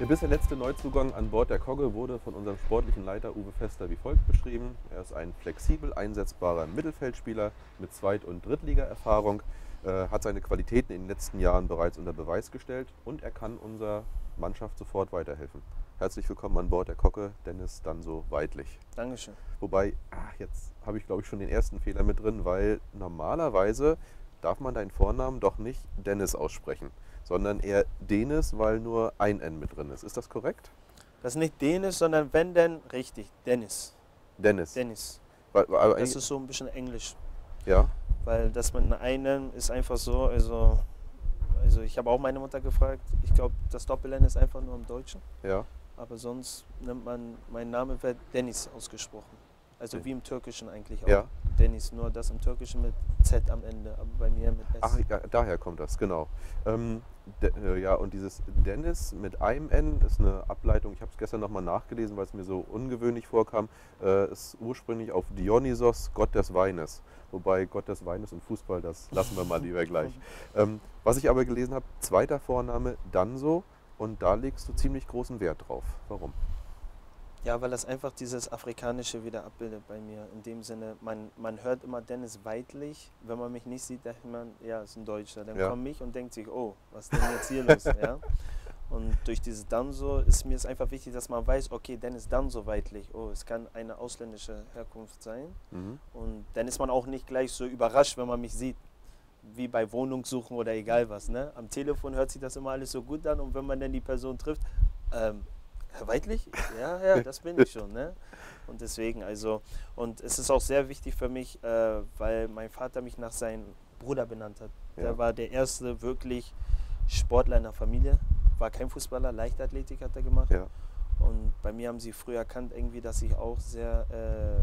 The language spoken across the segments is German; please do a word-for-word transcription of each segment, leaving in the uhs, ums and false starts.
Der bisher letzte Neuzugang an Bord der Kogge wurde von unserem sportlichen Leiter Uwe Vester wie folgt beschrieben. Er ist ein flexibel einsetzbarer Mittelfeldspieler mit Zweit- und Drittliga-Erfahrung, äh, hat seine Qualitäten in den letzten Jahren bereits unter Beweis gestellt und er kann unserer Mannschaft sofort weiterhelfen. Herzlich willkommen an Bord der Kogge, Dennis Danso-Weidlich. Dankeschön. Wobei, ach, jetzt habe ich glaube ich schon den ersten Fehler mit drin, weil normalerweise darf man deinen Vornamen doch nicht Dennis aussprechen, sondern eher Denis, weil nur ein N mit drin ist. Ist das korrekt? Das ist nicht Dennis, sondern wenn denn richtig, Dennis. Dennis. Dennis. Weil, weil, Das ist so ein bisschen Englisch. ja, Weil das mit einem ist einfach so, also, also ich habe auch meine Mutter gefragt, ich glaube das Doppel-N ist einfach nur im Deutschen, ja. aber sonst nimmt man, mein Name wird Dennis ausgesprochen. Also wie im Türkischen eigentlich auch. Ja. Dennis, nur das im Türkischen mit Z am Ende, aber bei mir mit S. Ach, ja, daher kommt das, genau. Ähm, de, äh, ja, und dieses Dennis mit einem N ist eine Ableitung, ich habe es gestern nochmal nachgelesen, weil es mir so ungewöhnlich vorkam, äh, ist ursprünglich auf Dionysos, Gott des Weines. Wobei Gott des Weines und Fußball, das lassen wir mal lieber gleich. Ähm, was ich aber gelesen habe, zweiter Vorname Danso und da legst du ziemlich großen Wert drauf. Warum? Ja, weil das einfach dieses Afrikanische wieder abbildet bei mir. In dem Sinne, man, man hört immer Dennis Weidlich. Wenn man mich nicht sieht, denkt man, ja, ist ein Deutscher. Dann Ja. kommt mich und denkt sich, oh, was ist denn jetzt hier los? Ja? Und durch dieses Danso ist mir es einfach wichtig, dass man weiß, okay, Dennis Danso Weidlich. Oh, es kann eine ausländische Herkunft sein. Mhm. Und dann ist man auch nicht gleich so überrascht, wenn man mich sieht. Wie bei Wohnungssuchen oder egal was. Ne? Am Telefon hört sich das immer alles so gut an und wenn man dann die Person trifft, ähm, Herr Weidlich? Ja, ja, das bin ich schon. Ne? Und deswegen, also, und es ist auch sehr wichtig für mich, äh, weil mein Vater mich nach seinem Bruder benannt hat. Der Ja. war der erste wirklich Sportler in der Familie, war kein Fußballer, Leichtathletik hat er gemacht. Ja. Und bei mir haben sie früh erkannt, irgendwie, dass ich auch sehr äh,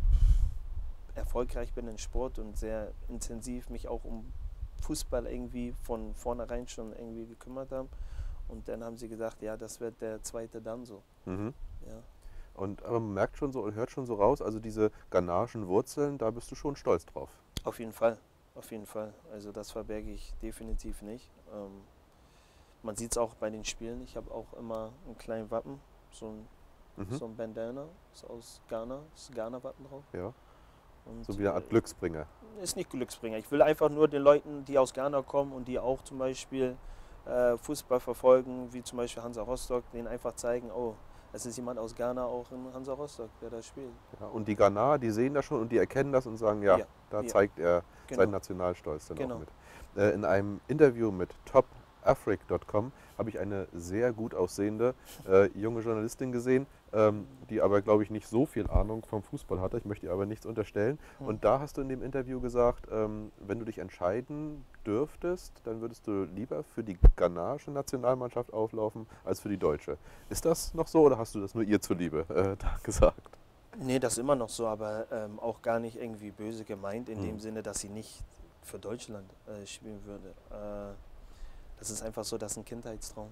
erfolgreich bin in Sport und sehr intensiv mich auch um Fußball irgendwie von vornherein schon irgendwie gekümmert habe. Und dann haben sie gesagt, ja, das wird der zweite Danso. Mhm. Ja. Und aber man merkt schon so und hört schon so raus, also diese ghanaischen Wurzeln, da bist du schon stolz drauf. Auf jeden Fall, auf jeden Fall. Also das verberge ich definitiv nicht. Ähm, man sieht es auch bei den Spielen. Ich habe auch immer einen kleinen Wappen, so ein, Mhm. so ein Bandana, ist aus Ghana, ist Ghana-Wappen drauf. Ja. Und, So wie eine Art Glücksbringer. äh, ist nicht Glücksbringer. Ich will einfach nur den Leuten, die aus Ghana kommen und die auch zum Beispiel äh, Fußball verfolgen, wie zum Beispiel Hansa Rostock, denen einfach zeigen, oh, es ist jemand aus Ghana auch in Hansa Rostock, der da spielt. Ja, und die Ghanaer, die sehen das schon und die erkennen das und sagen, ja, Ja, da ja. zeigt er Genau. seinen Nationalstolz dann Genau. auch mit. Äh, in einem Interview mit top afric punkt com habe ich eine sehr gut aussehende äh, junge Journalistin gesehen, ähm, die aber, glaube ich, nicht so viel Ahnung vom Fußball hatte. Ich möchte ihr aber nichts unterstellen. Hm. Und da hast du in dem Interview gesagt, ähm, wenn du dich entscheiden dürftest, dann würdest du lieber für die ghanaische Nationalmannschaft auflaufen als für die deutsche. Ist das noch so oder hast du das nur ihr zuliebe äh, da gesagt? Nee, das ist immer noch so, aber ähm, auch gar nicht irgendwie böse gemeint, in Hm. dem Sinne, dass sie nicht für Deutschland äh, spielen würde. Äh, das ist einfach so, das ist ein Kindheitstraum.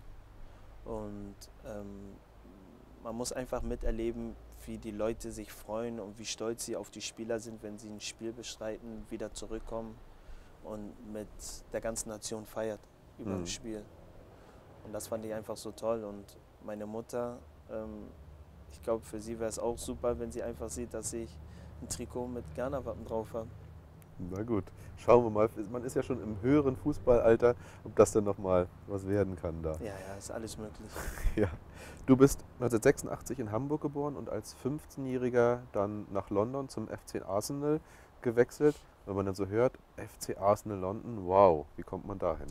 Und ähm, man muss einfach miterleben, wie die Leute sich freuen und wie stolz sie auf die Spieler sind, wenn sie ein Spiel bestreiten, wieder zurückkommen und mit der ganzen Nation feiert über Mhm. ein Spiel. Und das fand ich einfach so toll. Und meine Mutter, ähm, ich glaube, für sie wäre es auch super, wenn sie einfach sieht, dass ich ein Trikot mit Ghana-Wappen drauf habe. Na gut, schauen wir mal. Man ist ja schon im höheren Fußballalter, ob das dann nochmal was werden kann da. Ja, ja, ist alles möglich. Ja. Du bist neunzehnhundertsechsundachtzig in Hamburg geboren und als fünfzehnjähriger dann nach London zum F C Arsenal gewechselt. Wenn man dann so hört, F C Arsenal London, wow, wie kommt man dahin?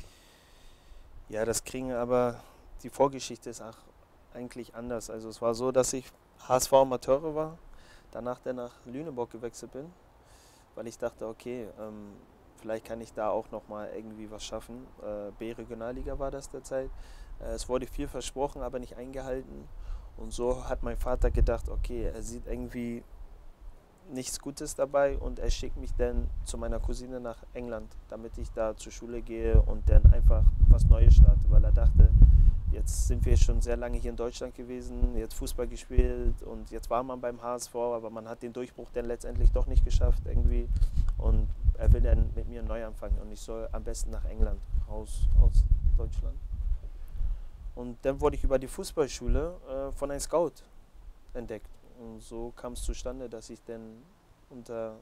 Ja, das kriegen aber, die Vorgeschichte ist auch eigentlich anders. Also es war so, dass ich H S V-Amateure war, danach dann nach Lüneburg gewechselt bin, weil ich dachte, okay, ähm, vielleicht kann ich da auch nochmal irgendwie was schaffen. Äh, B-Regionalliga war das derzeit. Äh, es wurde viel versprochen, aber nicht eingehalten. Und so hat mein Vater gedacht, okay, er sieht irgendwie nichts Gutes dabei und er schickt mich dann zu meiner Cousine nach England, damit ich da zur Schule gehe und dann einfach was Neues starte, weil er dachte, jetzt sind wir schon sehr lange hier in Deutschland gewesen, jetzt Fußball gespielt und jetzt war man beim H S V, aber man hat den Durchbruch dann letztendlich doch nicht geschafft irgendwie und er will dann mit mir neu anfangen und ich soll am besten nach England, raus aus Deutschland. Und dann wurde ich über die Fußballschule äh, von einem Scout entdeckt. Und so kam es zustande, dass ich dann unter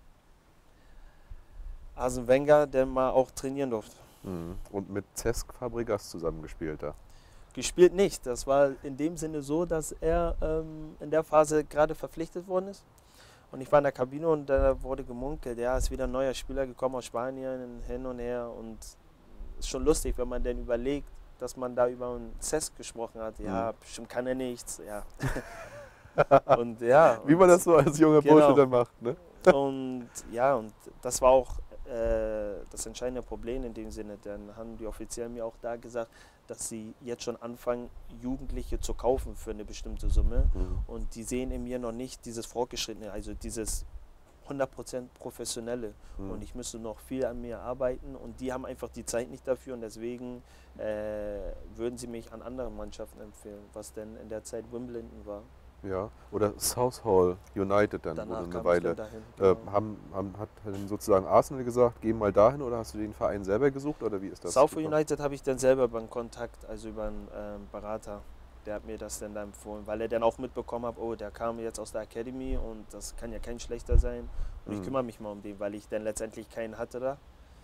Arsene Wenger dann mal auch trainieren durfte. Mhm. Und mit Cesc Fabregas zusammengespielt da. Gespielt nicht. Das war in dem Sinne so, dass er ähm, in der Phase gerade verpflichtet worden ist. Und ich war in der Kabine und da wurde gemunkelt, ja, ist wieder ein neuer Spieler gekommen aus Spanien, hin und her. Und es ist schon lustig, wenn man dann überlegt, dass man da über einen Cesc gesprochen hat. Ja, Mhm. bestimmt kann er nichts. Ja. und ja. Wie man das so als junger genau. Bursche dann macht, ne? Und ja, und das war auch äh, das entscheidende Problem in dem Sinne. Dann haben die Offiziellen mir auch da gesagt, dass sie jetzt schon anfangen, Jugendliche zu kaufen für eine bestimmte Summe. Mhm. Und die sehen in mir noch nicht dieses Fortgeschrittene, also dieses hundert Prozent Professionelle. Mhm. Und ich müsste noch viel an mir arbeiten und die haben einfach die Zeit nicht dafür und deswegen äh, würden sie mich an anderen Mannschaften empfehlen, was denn in der Zeit Wimbledon war. Ja, oder Southall United dann, Danach wo du kam eine ich Weile. dann dahin. Äh, Genau. haben, haben, hat dann sozusagen Arsenal gesagt, geh mal dahin, oder hast du den Verein selber gesucht, oder wie ist das? Southall gekommen? United habe ich dann selber beim Kontakt, also über einen ähm, Berater, der hat mir das dann da empfohlen, weil er dann auch mitbekommen hat, oh, der kam jetzt aus der Academy und das kann ja kein schlechter sein. Und ich Mhm. kümmere mich mal um den, weil ich dann letztendlich keinen hatte da.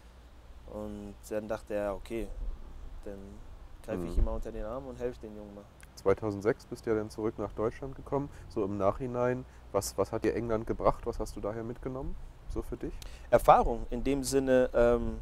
Und dann dachte er, okay, dann greife ich Mhm. ihn mal unter den Arm und helfe den Jungen mal. zweitausendsechs bist du ja dann zurück nach Deutschland gekommen. So im Nachhinein, was, was hat dir England gebracht? Was hast du daher mitgenommen, so für dich? Erfahrung in dem Sinne ähm,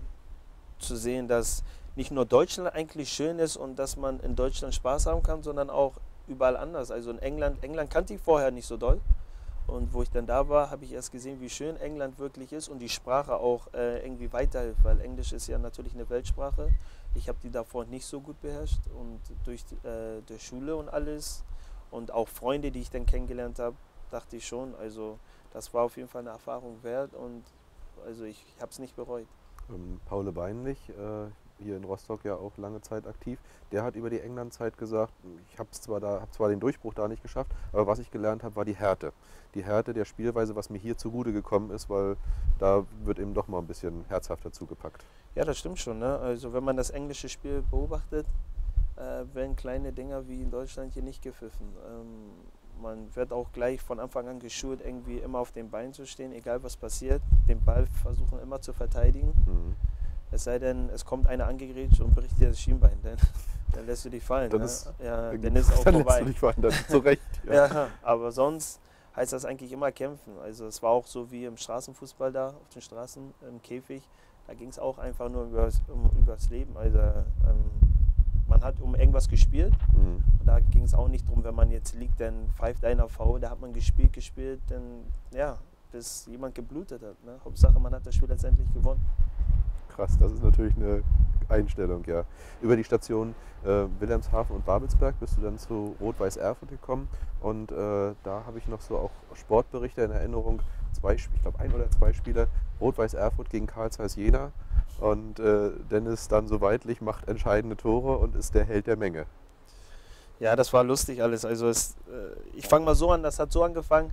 zu sehen, dass nicht nur Deutschland eigentlich schön ist und dass man in Deutschland Spaß haben kann, sondern auch überall anders. Also in England, England kannte ich vorher nicht so doll. Und wo ich dann da war, habe ich erst gesehen, wie schön England wirklich ist und die Sprache auch äh, irgendwie weiterhilft, weil Englisch ist ja natürlich eine Weltsprache. Ich habe die davor nicht so gut beherrscht und durch äh, die Schule und alles und auch Freunde, die ich dann kennengelernt habe, dachte ich schon, also das war auf jeden Fall eine Erfahrung wert und also ich, ich habe es nicht bereut. Ähm, Paul Beinlich, äh, hier in Rostock ja auch lange Zeit aktiv, der hat über die England-Zeit gesagt, ich habe zwar, da, hab zwar den Durchbruch da nicht geschafft, aber was ich gelernt habe, war die Härte. Die Härte der Spielweise, was mir hier zugute gekommen ist, weil da wird eben doch mal ein bisschen herzhafter zugepackt. Ja, das stimmt schon. Ne? Also wenn man das englische Spiel beobachtet, äh, werden kleine Dinger wie in Deutschland hier nicht gepfiffen. Ähm, man wird auch gleich von Anfang an geschult, irgendwie immer auf den Beinen zu stehen, egal was passiert. Den Ball versuchen immer zu verteidigen. Mhm. Es sei denn, es kommt einer angegrätscht und bricht dir das Schienbein, dann, dann lässt du dich fallen. Dann ne? ist- ja, dann ist auch dann vorbei. lässt du dich fallen, dann zu Recht. Ja. Ja, aber sonst heißt das eigentlich immer kämpfen. Also es war auch so wie im Straßenfußball da, auf den Straßen, im Käfig. Da ging es auch einfach nur übers, um, übers Leben. Also ähm, man hat um irgendwas gespielt Mhm. und da ging es auch nicht darum, wenn man jetzt liegt, dann pfeift einer V, da hat man gespielt, gespielt, dann ja, bis jemand geblutet hat. Ne? Hauptsache, man hat das Spiel letztendlich gewonnen. Krass, das ist natürlich eine Einstellung, ja. Über die Station äh, Wilhelmshaven und Babelsberg bist du dann zu Rot-Weiß Erfurt gekommen und äh, da habe ich noch so auch Sportberichte in Erinnerung. Zwei, ich glaube ein oder zwei Spiele, Rot-Weiß Erfurt gegen Carl Zeiss Jena und äh, Dennis dann so weidlich macht entscheidende Tore und ist der Held der Menge. Ja, das war lustig alles. Also es, äh, ich fange mal so an, das hat so angefangen.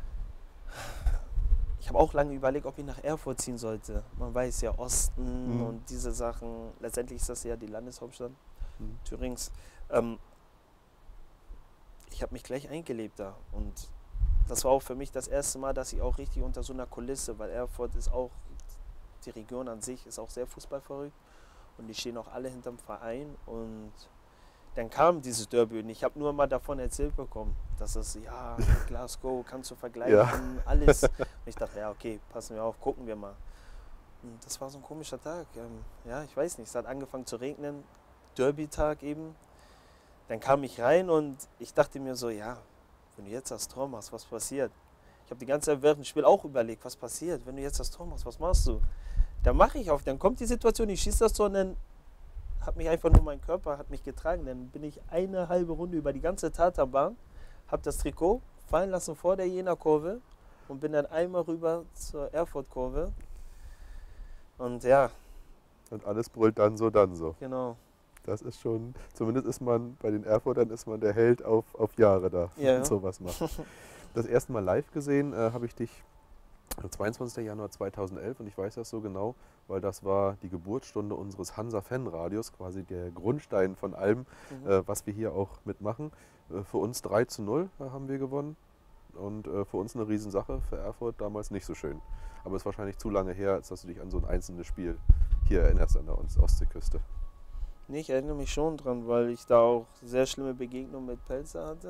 Ich habe auch lange überlegt, ob ich nach Erfurt ziehen sollte. Man weiß ja, Osten Mhm. und diese Sachen. Letztendlich ist das ja die Landeshauptstadt Mhm. Thürings. Ähm, ich habe mich gleich eingelebt da. Und das war auch für mich das erste Mal, dass ich auch richtig unter so einer Kulisse, weil Erfurt ist auch, die Region an sich ist auch sehr fußballverrückt. Und die stehen auch alle hinterm Verein. Und dann kam dieses Derby und ich habe nur mal davon erzählt bekommen, dass es, ja, Glasgow kannst du vergleichen, Ja. alles. Und ich dachte, ja, okay, passen wir auf, gucken wir mal. Und das war so ein komischer Tag. Ähm, ja, ich weiß nicht, es hat angefangen zu regnen, Derby-Tag eben. Dann kam ich rein und ich dachte mir so, ja, wenn du jetzt das Tor machst, was passiert? Ich habe die ganze Zeit während dem Spiel auch überlegt, was passiert, wenn du jetzt das Tor machst, was machst du? Dann mache ich auf, dann kommt die Situation, ich schieße das Tor und dann hat mich einfach nur mein Körper hat mich getragen. Dann bin ich eine halbe Runde über die ganze Tatanbahn, habe das Trikot fallen lassen vor der Jena-Kurve und bin dann einmal rüber zur Erfurt-Kurve. Und ja, Und alles brüllt dann so, dann so. genau. Das ist schon, zumindest ist man, bei den Erfurtern ist man der Held auf, auf Jahre da, Ja. wenn sowas macht. Das erste Mal live gesehen äh, habe ich dich zweiundzwanzigster Januar zweitausendelf und ich weiß das so genau, weil das war die Geburtsstunde unseres Hansa-Fan-Radios, quasi der Grundstein von allem, Mhm. äh, was wir hier auch mitmachen. Äh, für uns drei zu null äh, haben wir gewonnen und äh, für uns eine Riesensache, für Erfurt damals nicht so schön. Aber es ist wahrscheinlich zu lange her, als dass du dich an so ein einzelnes Spiel hier erinnerst an der Ost- Ostseeküste. Nee, ich erinnere mich schon dran, weil ich da auch sehr schlimme Begegnungen mit Pelzer hatte.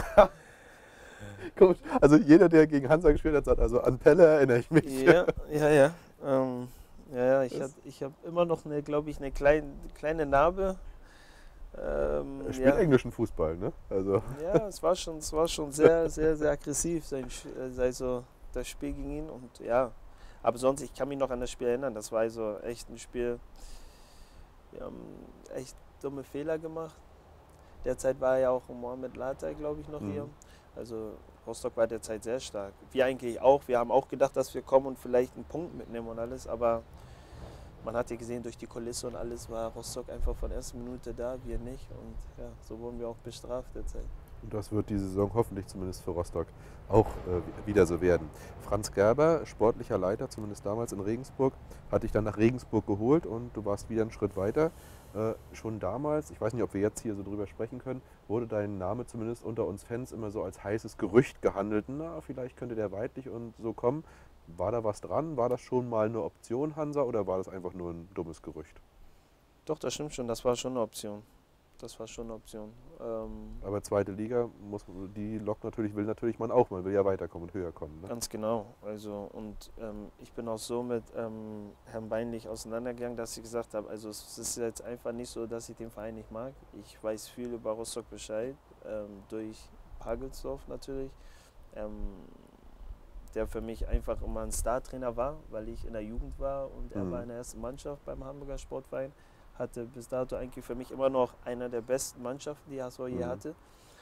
Gut, also jeder, der gegen Hansa gespielt hat, sagt, also an Pelle erinnere ich mich. Ja, ja, ja. Ähm, ja, ja, ich Das- habe ich hab immer noch, eine, glaube ich, eine klein, kleine Narbe. Ähm, Er spielt ja. englischen Fußball, ne? Also, Ja, es war schon, es war schon sehr, sehr, sehr aggressiv, sein, Sch- äh, also das Spiel gegen ihn. Und ja, aber sonst, ich kann mich noch an das Spiel erinnern. Das war also echt ein Spiel. Wir haben echt dumme Fehler gemacht. Derzeit war ja auch Mohamed Latay, glaube ich, noch Mhm. hier. Also Rostock war derzeit sehr stark. Wir eigentlich auch. Wir haben auch gedacht, dass wir kommen und vielleicht einen Punkt mitnehmen und alles. Aber man hat ja gesehen, durch die Kulisse und alles war Rostock einfach von der ersten Minute da, wir nicht. Und ja, so wurden wir auch bestraft derzeit. und das wird diese Saison hoffentlich zumindest für Rostock auch äh, wieder so werden. Franz Gerber, sportlicher Leiter, zumindest damals in Regensburg, hat dich dann nach Regensburg geholt und du warst wieder einen Schritt weiter. Äh, schon damals, ich weiß nicht, ob wir jetzt hier so drüber sprechen können, wurde dein Name zumindest unter uns Fans immer so als heißes Gerücht gehandelt. Na, vielleicht könnte der Weidlich und so kommen. War da was dran? War das schon mal eine Option, Hansa, oder war das einfach nur ein dummes Gerücht? Doch, das stimmt schon. Das war schon eine Option. Das war schon eine Option. Ähm, Aber zweite Liga, muss, die lockt natürlich, will natürlich man auch, man will ja weiterkommen und höher kommen. Ne? Ganz genau. Also, und ähm, ich bin auch so mit ähm, Herrn Beinlich auseinandergegangen, dass ich gesagt habe, also es ist jetzt einfach nicht so, dass ich den Verein nicht mag. Ich weiß viel über Rostock Bescheid, ähm, durch Pagelsdorf natürlich, ähm, der für mich einfach immer ein Star-Trainer war, weil ich in der Jugend war und er Mhm. war in der ersten Mannschaft beim Hamburger Sportverein. Hatte bis dato eigentlich für mich immer noch einer der besten Mannschaften, die H S V je Mhm. hatte.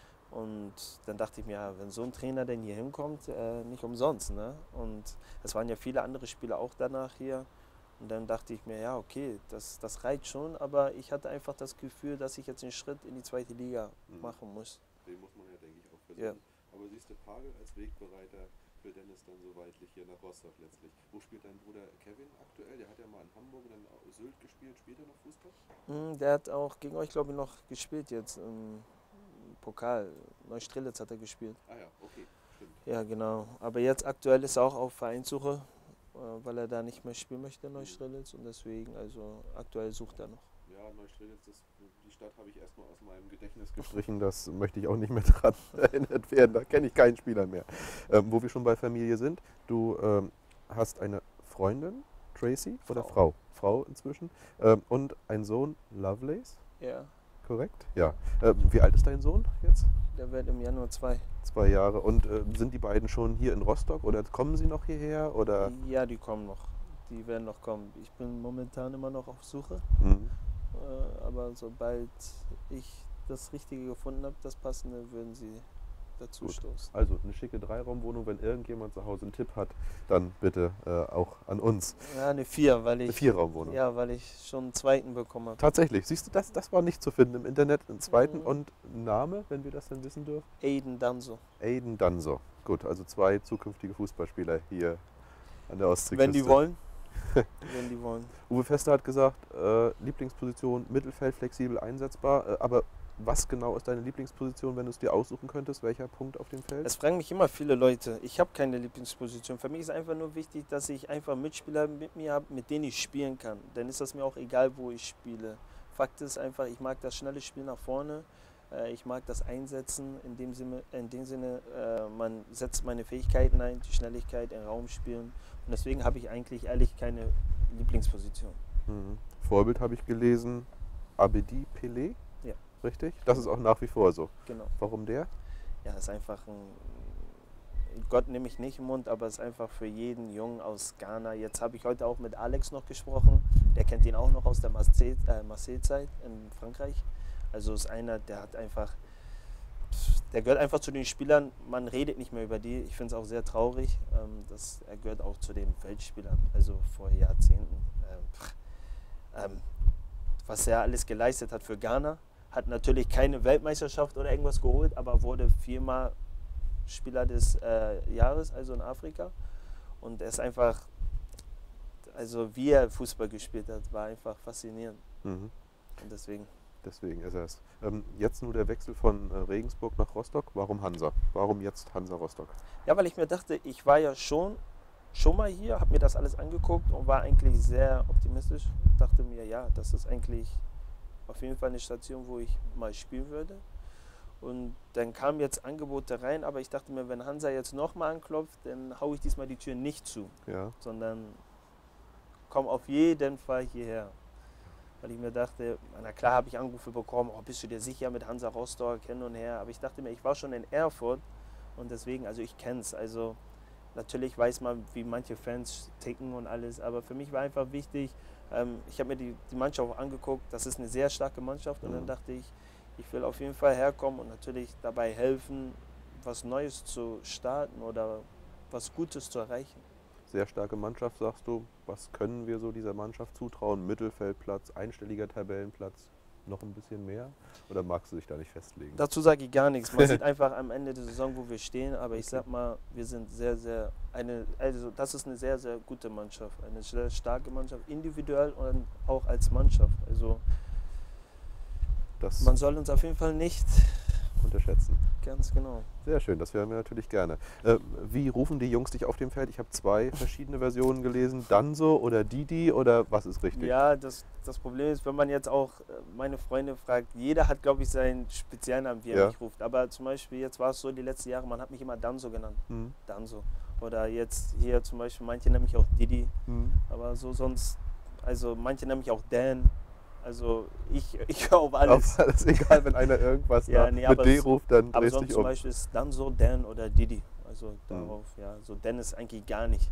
Und dann dachte ich mir, ja, wenn so ein Trainer denn hier hinkommt, äh, nicht umsonst. Ne? Und es waren ja viele andere Spieler auch danach hier. Und dann dachte ich mir, ja, okay, das, das reicht schon. Aber ich hatte einfach das Gefühl, dass ich jetzt einen Schritt in die zweite Liga Mhm. machen muss. Den muss man ja, denke ich, auch Ja. versuchen. Aber siehst du Pagel als Wegbereiter für Dennis dann so weitlich hier nach Rostock letztlich. Wo spielt dein Bruder Kevin aktuell? Der hat ja mal in Hamburg und dann auch Sylt gespielt. Spielt er noch Fußball? Hm, der hat auch gegen euch, glaube ich, noch gespielt jetzt im Pokal. Neustrelitz hat er gespielt. Ah ja, okay, stimmt. Ja, genau. Aber jetzt aktuell ist er auch auf Vereinssuche, äh, weil er da nicht mehr spielen möchte in Neustrelitz. Und deswegen, also aktuell sucht er noch. Ja, Neustrelitz, das, die Stadt habe ich erstmal aus meinem Gedächtnis gestrichen. Das möchte ich auch nicht mehr dran erinnert werden. Da kenne ich keinen Spieler mehr. Ähm, wo wir schon bei Familie sind, du ähm, hast eine Freundin, Tracy, oder Frau? Frau inzwischen. Ähm, und einen Sohn, Lovelace, Ja, korrekt? Ja. Ähm, wie alt ist dein Sohn jetzt? der wird im Januar zwei. Zwei Jahre. Und äh, sind die beiden schon hier in Rostock oder kommen sie noch hierher? Oder? Ja, die kommen noch. Die werden noch kommen. Ich bin momentan immer noch auf Suche. Mhm. Äh, aber sobald ich das Richtige gefunden habe, das Passende, würden sie dazu Gut. stoßen. Also eine schicke Dreiraumwohnung, wenn irgendjemand zu Hause einen Tipp hat, dann bitte äh, auch an uns. Ja, eine vier, weil Eine ich, Vierraumwohnung. ja, weil ich schon einen zweiten bekommen habe. Tatsächlich, siehst du, das, das war nicht zu finden im Internet. Einen zweiten Mhm. und Name, wenn wir das dann wissen dürfen? Aiden Danso. Aiden Danso. Gut, also zwei zukünftige Fußballspieler hier an der Ostseeküste. Wenn die wollen. Wenn die wollen. Uwe Fester hat gesagt, äh, Lieblingsposition Mittelfeld, flexibel einsetzbar. Äh, aber was genau ist deine Lieblingsposition, wenn du es dir aussuchen könntest? Welcher Punkt auf dem Feld? Es fragen mich immer viele Leute. Ich habe keine Lieblingsposition. Für mich ist einfach nur wichtig, dass ich einfach Mitspieler mit mir habe, mit denen ich spielen kann. Dann ist das mir auch egal, wo ich spiele. Fakt ist einfach, ich mag das schnelle Spiel nach vorne. Äh, Ich mag das Einsetzen. In dem Sinne, in dem Sinne äh, man setzt meine Fähigkeiten ein, die Schnelligkeit, im Raum spielen. Und deswegen habe ich eigentlich ehrlich keine Lieblingsposition. Mhm. Vorbild habe ich gelesen, Abedi Pelé. Ja. Richtig? Das ist auch nach wie vor so. Genau. Warum der? Ja, ist einfach ein, Gott nehme ich nicht im Mund, aber es ist einfach für jeden Jungen aus Ghana. Jetzt habe ich heute auch mit Alex noch gesprochen, der kennt ihn auch noch aus der Marseille- äh, Marseille-Zeit in Frankreich. Also ist einer, der hat einfach, der gehört einfach zu den Spielern, man redet nicht mehr über die. Ich finde es auch sehr traurig, ähm, dass er gehört auch zu den Weltspielern, also vor Jahrzehnten. Ähm, pff, ähm, was er alles geleistet hat für Ghana. Hat natürlich keine Weltmeisterschaft oder irgendwas geholt, aber wurde viermal Spieler des äh, Jahres, also in Afrika. Und er ist einfach, also wie er Fußball gespielt hat, war einfach faszinierend. Mhm. Und deswegen. Deswegen ist er es. Ähm, jetzt nur der Wechsel von äh, Regensburg nach Rostock. Warum Hansa? Warum jetzt Hansa Rostock? Ja, weil ich mir dachte, ich war ja schon, schon mal hier, habe mir das alles angeguckt und war eigentlich sehr optimistisch. Dachte mir, ja, das ist eigentlich auf jeden Fall eine Station, wo ich mal spielen würde. Und dann kamen jetzt Angebote rein, aber ich dachte mir, wenn Hansa jetzt nochmal anklopft, dann haue ich diesmal die Tür nicht zu, Ja. sondern komme auf jeden Fall hierher. Weil ich mir dachte, na klar habe ich Anrufe bekommen, oh, bist du dir sicher mit Hansa Rostock hin und her. Aber ich dachte mir, ich war schon in Erfurt und deswegen, also ich kenne es. Also natürlich weiß man, wie manche Fans ticken und alles, aber für mich war einfach wichtig, ähm, ich habe mir die, die Mannschaft auch angeguckt, das ist eine sehr starke Mannschaft und Mhm. dann dachte ich, ich will auf jeden Fall herkommen und natürlich dabei helfen, was Neues zu starten oder was Gutes zu erreichen. Sehr starke Mannschaft, sagst du. Was können wir so dieser Mannschaft zutrauen? Mittelfeldplatz, einstelliger Tabellenplatz, noch ein bisschen mehr? Oder magst du dich da nicht festlegen? Dazu sage ich gar nichts. Man sieht einfach am Ende der Saison, wo wir stehen, aber ich Okay. sag mal, wir sind sehr, sehr, eine, also das ist eine sehr, sehr gute Mannschaft. Eine sehr starke Mannschaft, individuell und auch als Mannschaft. Also Das man soll uns auf jeden Fall nicht, unterschätzen. ganz genau. Sehr schön, das hören wir natürlich gerne. Äh, wie rufen die Jungs dich auf dem Feld? Ich habe zwei verschiedene Versionen gelesen. Danso oder Didi oder was ist richtig? Ja, das, das Problem ist, wenn man jetzt auch äh, meine Freunde fragt, jeder hat, glaube ich, seinen Spezialnamen, wie er Ja. mich ruft. Aber zum Beispiel, jetzt war es so, die letzten Jahre, man hat mich immer Danso genannt. Hm. Danso. Oder jetzt hier zum Beispiel, manche nennen mich auch Didi. Hm. Aber so sonst, also manche nennen mich auch Dan. Also ich, ich höre auf alles. Auf alles egal, wenn einer irgendwas Ja, da nee, mit aber D es- ruft, dann Aber drehst sonst dich zum um. Beispiel ist dann so Dan oder Didi. Also darauf, ja, so Dan ist eigentlich gar nicht.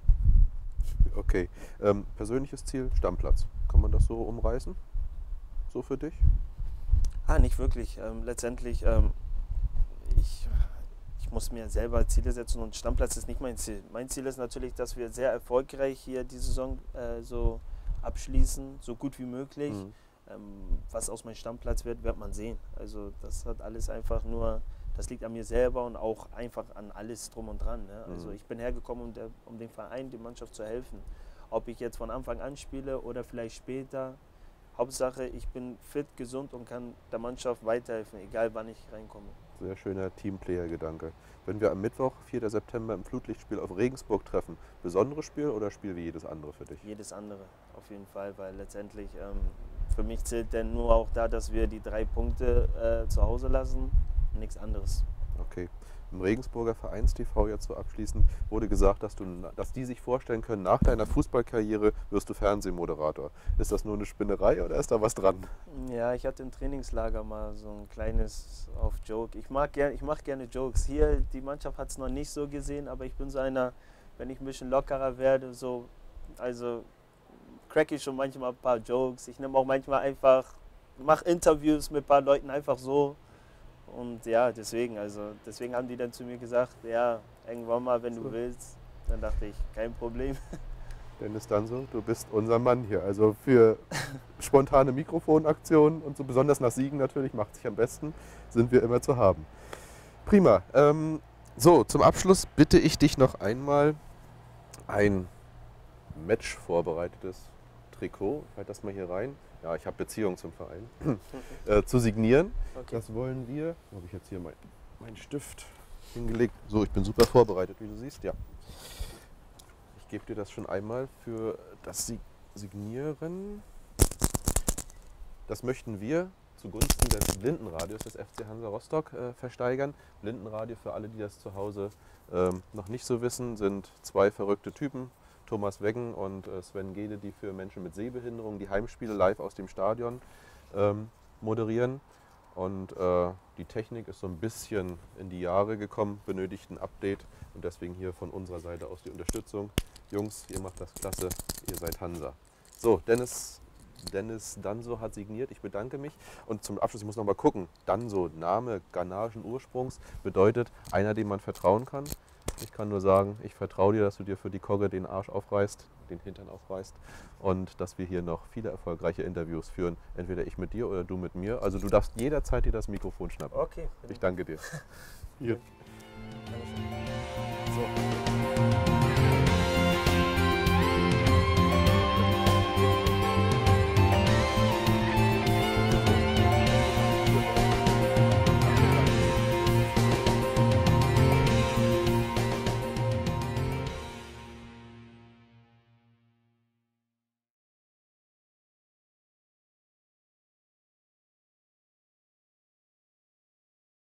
Okay. Ähm, persönliches Ziel, Stammplatz. Kann man das so umreißen? So für dich? Ah, nicht wirklich. Ähm, letztendlich, ähm, ich, ich muss mir selber Ziele setzen und Stammplatz ist nicht mein Ziel. Mein Ziel ist natürlich, dass wir sehr erfolgreich hier die Saison äh, so abschließen, so gut wie möglich. Mhm. Ähm, was aus meinem Stammplatz wird, wird man sehen. Also das hat alles einfach nur, das liegt an mir selber und auch einfach an alles drum und dran. Ne? Also Mhm. ich bin hergekommen, um, der, um dem Verein, der Mannschaft zu helfen. Ob ich jetzt von Anfang an spiele oder vielleicht später. Hauptsache, ich bin fit, gesund und kann der Mannschaft weiterhelfen, egal wann ich reinkomme. Sehr schöner Teamplayer-Gedanke. Wenn wir am Mittwoch, vierten September, im Flutlichtspiel auf Regensburg treffen, besonderes Spiel oder Spiel wie jedes andere für dich? Jedes andere auf jeden Fall, weil letztendlich ähm, für mich zählt denn nur auch da, dass wir die drei Punkte äh, zu Hause lassen und nichts anderes. Okay. Im Regensburger Vereins-T V jetzt so abschließend wurde gesagt, dass, du, dass die sich vorstellen können, nach deiner Fußballkarriere wirst du Fernsehmoderator. Ist das nur eine Spinnerei oder ist da was dran? Ja, ich hatte im Trainingslager mal so ein kleines auf Joke. Ich mag gern, ich mache gerne Jokes. Hier, die Mannschaft hat es noch nicht so gesehen, aber ich bin so einer, wenn ich ein bisschen lockerer werde, so, also crack ich schon manchmal ein paar Jokes. Ich nehme auch manchmal einfach, mache Interviews mit ein paar Leuten einfach so. Und ja, deswegen, also deswegen haben die dann zu mir gesagt, ja, irgendwann mal, wenn du So. willst. Dann dachte ich, kein Problem. Dennis Danso, du bist unser Mann hier. Also für spontane Mikrofonaktionen und so besonders nach Siegen natürlich, macht sich am besten, sind wir immer zu haben. Prima. Ähm, so, zum Abschluss bitte ich dich noch einmal ein Match vorbereitetes Trikot, ich halte das mal hier rein. Ja, ich habe Beziehung zum Verein. äh, zu signieren. Okay. Das wollen wir. Wo habe ich jetzt hier meinen mein Stift hingelegt? So, ich bin super vorbereitet, wie du siehst, ja. Ich gebe dir das schon einmal für das Sig- Signieren. Das möchten wir zugunsten des Blindenradios des F C Hansa Rostock äh, versteigern. Blindenradio, für alle, die das zu Hause ähm, noch nicht so wissen, sind zwei verrückte Typen, Thomas Weggen und äh, Sven Gede, die für Menschen mit Sehbehinderung die Heimspiele live aus dem Stadion ähm, moderieren. Und äh, die Technik ist so ein bisschen in die Jahre gekommen, benötigt ein Update und deswegen hier von unserer Seite aus die Unterstützung. Jungs, ihr macht das klasse, ihr seid Hansa. So, Dennis, Dennis Danso hat signiert, ich bedanke mich. Und zum Abschluss, ich muss noch mal gucken, Danso, Name ghanaischen Ursprungs, bedeutet einer, dem man vertrauen kann. Ich kann nur sagen, ich vertraue dir, dass du dir für die Kogge den Arsch aufreißt, den Hintern aufreißt und dass wir hier noch viele erfolgreiche Interviews führen. Entweder ich mit dir oder du mit mir. Also du darfst jederzeit dir das Mikrofon schnappen. Okay. Ich danke dir. Hier.